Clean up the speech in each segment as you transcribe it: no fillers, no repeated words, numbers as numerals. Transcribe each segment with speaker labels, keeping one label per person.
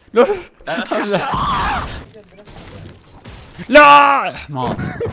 Speaker 1: لا لا حمار.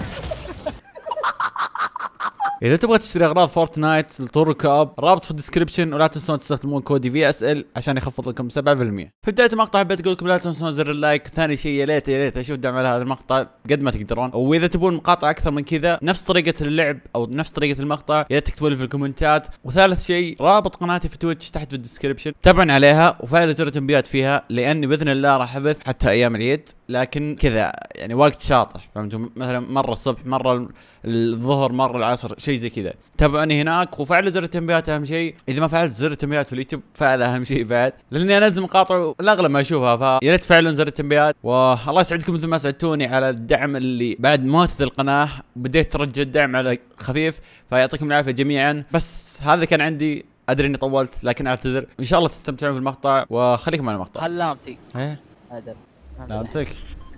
Speaker 1: اذا تبغى تشتري اغراض فورتنايت لطور الكاب، رابط في الديسكربشن، ولا تنسون تستخدمون كودي VSL عشان يخفض لكم 7%. في بدايه المقطع حبيت اقول لكم لا تنسون زر اللايك، ثاني شيء يا ليت اشوف دعم على هذا المقطع قد ما تقدرون، واذا تبون مقاطع اكثر من كذا نفس طريقه اللعب او نفس طريقه المقطع يا ريت تكتبوا لي في الكومنتات، وثالث شيء رابط قناتي في تويتش تحت في الديسكربشن، تابعون عليها وفعلوا زر التنبيهات فيها، لاني باذن الله راح ابث حتى ايام العيد، لكن كذا يعني وقت شاطح، فهمتوا؟ مثلا مره الصبح، مره الظهر، مره العصر، شيء زي كذا. تابعوني هناك وفعلوا زر التنبيهات اهم شيء. اذا ما فعلت زر التنبيهات في اليوتيوب فعل اهم شيء بعد، لاني انزل مقاطع الاغلب ما اشوفها، فيا ريت تفعلون زر التنبيهات. والله يسعدكم مثل ما سعدتوني على الدعم اللي بعد موت القناه بديت ترجع الدعم على خفيف، فيعطيكم العافيه جميعا. بس هذا كان عندي، ادري اني طولت لكن اعتذر. ان شاء الله تستمتعون في المقطع وخليكم على المقطع.
Speaker 2: خلامتي
Speaker 1: ايه
Speaker 2: ادب
Speaker 1: لامتك.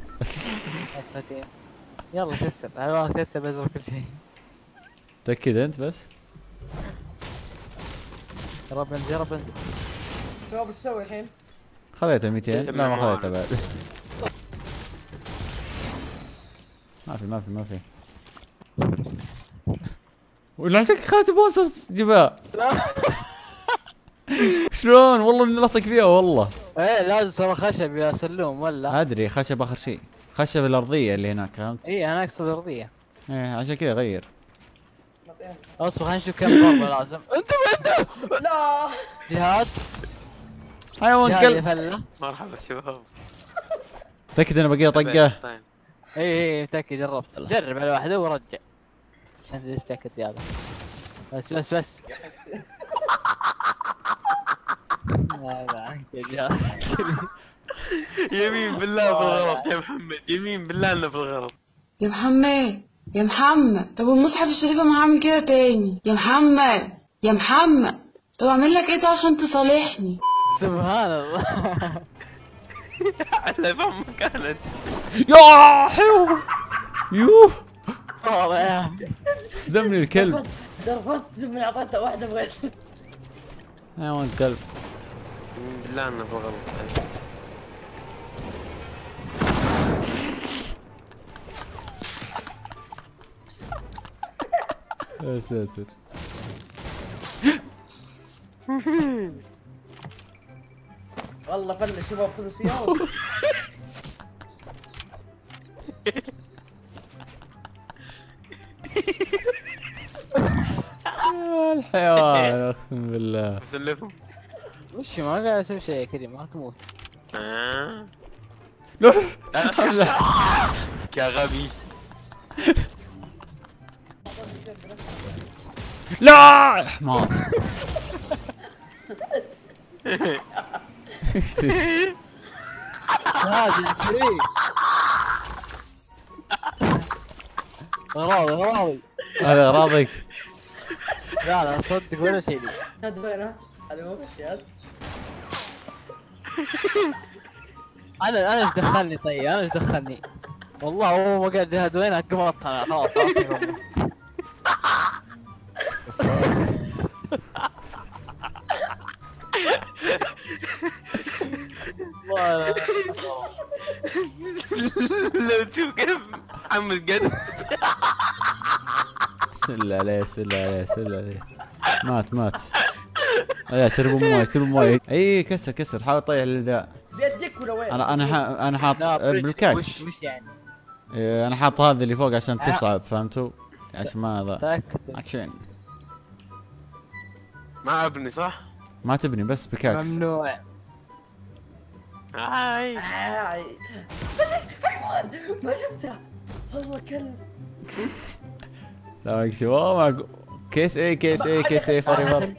Speaker 2: يلا كسر، انا كسر بزر كل شيء.
Speaker 1: تأكد انت بس.
Speaker 2: جرب انزل جرب انزل.
Speaker 3: شو بتسوي الحين؟
Speaker 1: خذيته 200. لا ما خذيته بعد. ما في ولا عشان خذيت بوسترز جباه. شلون والله اني لصق فيها والله.
Speaker 2: ايه لازم ترى خشب يا سلوم ولا؟
Speaker 1: ادري خشب اخر شيء، خشب الارضيه اللي هناك، فهمت؟
Speaker 2: ايه انا اقصد الارضيه.
Speaker 1: ايه عشان كذا غير.
Speaker 2: اصبر خلينا نشوف كم ضربه لازم. انت
Speaker 3: لا
Speaker 2: جهاد
Speaker 1: حيوان
Speaker 2: جهاد يا
Speaker 1: كلب.
Speaker 2: فله.
Speaker 4: مرحبا شباب.
Speaker 1: متأكد انا بقي طقه؟
Speaker 4: طيب.
Speaker 2: ايه متاكد جربت، جرب على واحده ورجع. انت متاكد يا هذا؟ بس هذا عنك يا جهاد.
Speaker 4: يمين بالله في الغلط يا محمد، يمين بالله انه في الغلط.
Speaker 5: يا محمد يا محمد، طب المصحف الشريف ما هعمل كده تاني يا محمد يا محمد. طب اعمل لك ايه عشان تصالحني؟
Speaker 2: سبحان الله.
Speaker 4: على فمك كانت.
Speaker 1: يا حيو يوه
Speaker 2: والله
Speaker 1: صدمني الكلب.
Speaker 3: دربت من اعطيته واحده بغيت.
Speaker 1: حيوان كلب.
Speaker 4: يمين بالله انه في الغلط.
Speaker 1: يا ساتر.
Speaker 3: والله فل شباب خذوا سيارة.
Speaker 1: الحيوان اقسم بالله.
Speaker 4: بسلفهم.
Speaker 2: وش ما قاعد اسوي شيء يا كريم ما تموت.
Speaker 1: لا
Speaker 4: يا غبي.
Speaker 1: لا حمار. ايش
Speaker 2: هذا كريم. راضي
Speaker 1: هذا راضيك؟
Speaker 2: لا صدق ولا شيء.
Speaker 3: شاد وينه؟ الو شاد.
Speaker 2: انا ايش دخلني؟ طيب انا ايش دخلني؟ والله هو ما قال جهاد وينك قبضت انا خلاص. والله
Speaker 4: لو تشوف كيف محمد قدم.
Speaker 1: بسم الله عليه بسم الله عليه بسم الله عليه. مات. يا شربوا مويه. اي كسر حاول تطيح الاداء.
Speaker 3: بيدك ولا وين؟
Speaker 1: انا حاط بالكاتش.
Speaker 2: وش يعني؟
Speaker 1: انا حاط هذا اللي فوق عشان تصعب، فهمتوا؟ عشان ما ذا
Speaker 2: تاكد
Speaker 1: اكشن.
Speaker 4: ما ابني صح؟
Speaker 1: ما تبني بس بكاكس.
Speaker 2: ممنوع.
Speaker 4: هاي.
Speaker 3: حيوان ما شفته والله كلب.
Speaker 1: سامعك شو كيس اي فوريفر.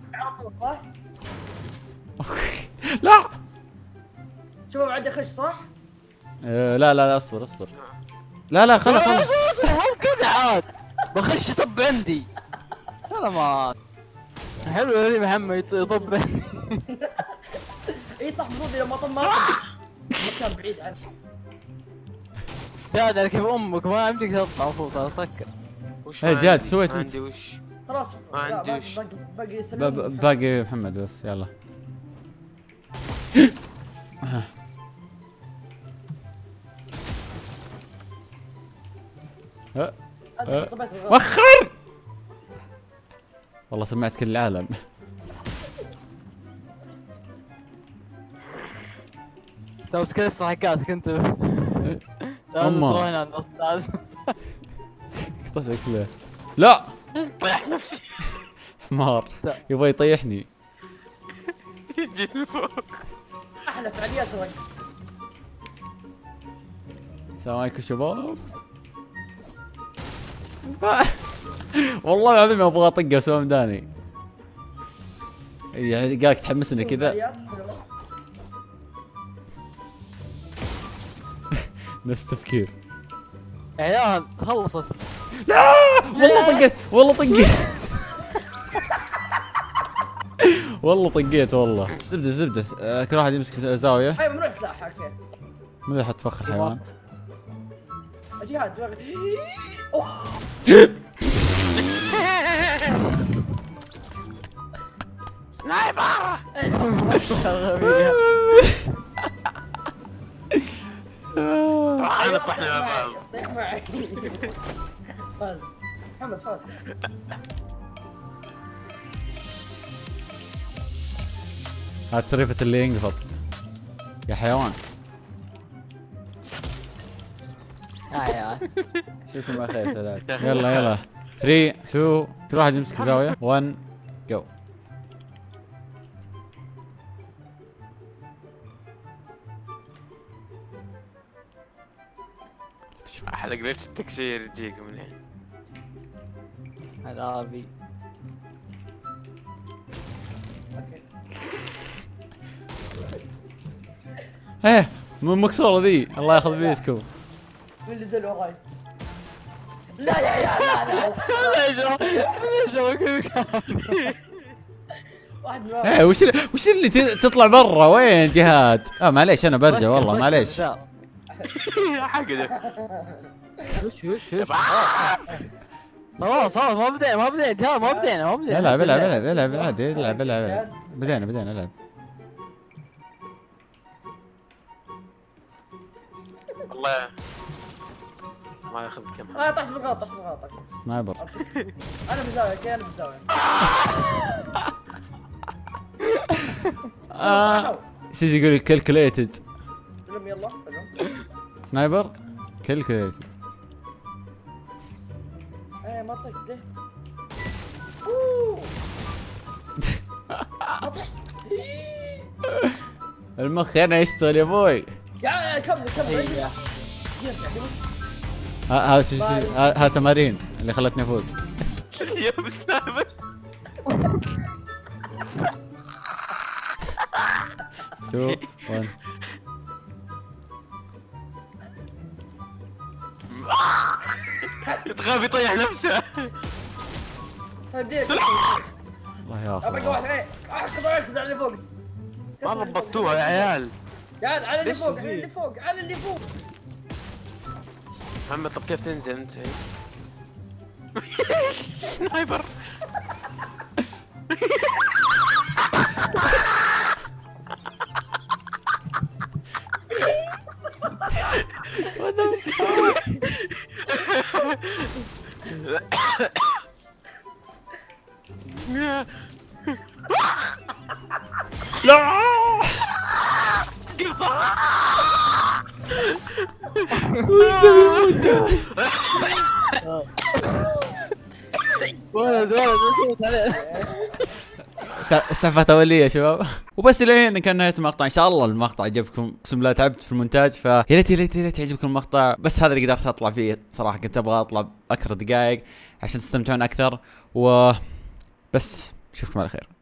Speaker 1: لا
Speaker 3: شباب عندي خش صح؟
Speaker 1: لا اصبر. لا خلاص.
Speaker 2: مو كذا عاد بخش طب عندي. سلامات. حلو يا محمد يطب عندي.
Speaker 3: اي صح المفروض لما طب ما كان بعيد عنه.
Speaker 2: لا كيف امك ما يمديك تطلع المفروض اسكر.
Speaker 4: وش
Speaker 1: هي جاد سويت
Speaker 4: ما
Speaker 1: انت؟
Speaker 4: عندي وش.
Speaker 3: خلاص
Speaker 4: ما عندي وش.
Speaker 3: باقي سلام.
Speaker 1: باقي محمد بس يلا.
Speaker 3: طبعت الغرض.
Speaker 1: وخر. والله سمعت كل العالم.
Speaker 2: سويت كل استحقاقاتك انت. لازم
Speaker 1: أما.
Speaker 2: تروح هنا النص لازم.
Speaker 1: قطع شكله. لا
Speaker 4: طيح نفسي.
Speaker 1: حمار يبغى يطيحني.
Speaker 4: جيت من فوق.
Speaker 3: احلى فعاليات الرقص.
Speaker 1: السلام عليكم شباب. والله العظيم ابغى اطقه واسوي مداني. يعني قالك تحمسني كذا.
Speaker 3: فعاليات حلوة.
Speaker 1: نفس تفكير.
Speaker 2: يا عيال خلصت.
Speaker 1: والله طقيت والله طقيت. والله طقيت والله. زبده كل واحد يمسك زاويه.
Speaker 3: اي ممنوع سلاح اوكي.
Speaker 1: ماذا حتفخر حيوان؟
Speaker 3: جهاد
Speaker 4: سنايبر. انا طحنا مع بعض.
Speaker 3: طيح معي. فاز محمد فاز.
Speaker 1: هات سريفة اللي ينقفط يا حيوان.
Speaker 2: يا عيال.
Speaker 1: شوفوا ما خير سلام. يلا يلا 3 2 كل واحد يمسك زاوية 1 جو.
Speaker 4: احلى جلتش التكسير يجيك من هنا.
Speaker 2: هذا
Speaker 1: ايه مكسورة ذي الله ياخذ بيسكم.
Speaker 3: مين اللي دل وراي؟ لا لا لا لا لا.
Speaker 2: ليش كل مكان.
Speaker 3: واحد من
Speaker 1: ايه وش اللي تطلع برا وين جهاد؟ معليش انا برجع والله معليش.
Speaker 4: حقدك.
Speaker 2: وش خلاص ما بدينا جهاد ما بدينا
Speaker 1: العب عادي العب بدينا العب.
Speaker 4: والله ما ياخذ كم.
Speaker 3: طحت بالغلط طحت بالغلط.
Speaker 1: سنايبر.
Speaker 3: انا بالزاوية اوكي انا بالزاوية.
Speaker 1: سيجي يقول كالكوليتد.
Speaker 3: سلم يلا سلم.
Speaker 1: سنايبر كالكوليتد.
Speaker 3: ايه ما طقت ليه؟ ما طحت.
Speaker 1: المخ هنا يشتغل يا ابوي.
Speaker 3: يا كمل.
Speaker 1: ها تمارين اللي خلتني افوز.
Speaker 4: يا بسنايبر.
Speaker 1: شو 1
Speaker 4: تخاف يطيح نفسه.
Speaker 3: طيب ليه؟
Speaker 1: الله يا
Speaker 3: ابقى
Speaker 1: اخي.
Speaker 3: واحد ايه اخذ على اللي فوق.
Speaker 4: ما ضبطوها يا عيال.
Speaker 3: يا عيال على اللي
Speaker 4: ليش
Speaker 3: فوق
Speaker 4: في؟
Speaker 3: على اللي فوق على اللي فوق.
Speaker 4: محمد طب كيف تنزل انت؟ سنايبر.
Speaker 1: لا سالفة أولية يا شباب. وبس لين كان نهاية المقطع. ان شاء الله المقطع عجبكم. اقسم بالله تعبت في المونتاج فيا ريت يعجبكم المقطع. بس هذا اللي قدرت اطلع فيه صراحة. كنت ابغى اطلع اكثر دقائق عشان تستمتعون اكثر. وبس اشوفكم على خير.